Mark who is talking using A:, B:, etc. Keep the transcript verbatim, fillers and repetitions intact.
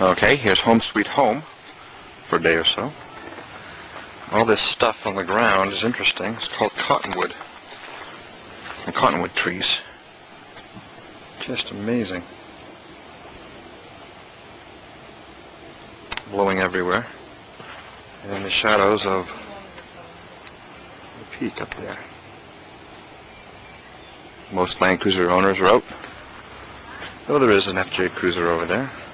A: Okay, here's Home Sweet Home for a day or so. All this stuff on the ground is interesting. It's called cottonwood. And cottonwood trees. Just amazing. Blowing everywhere. And in the shadows of the peak up there. Most Land Cruiser owners are out. Though there is an F J Cruiser over there.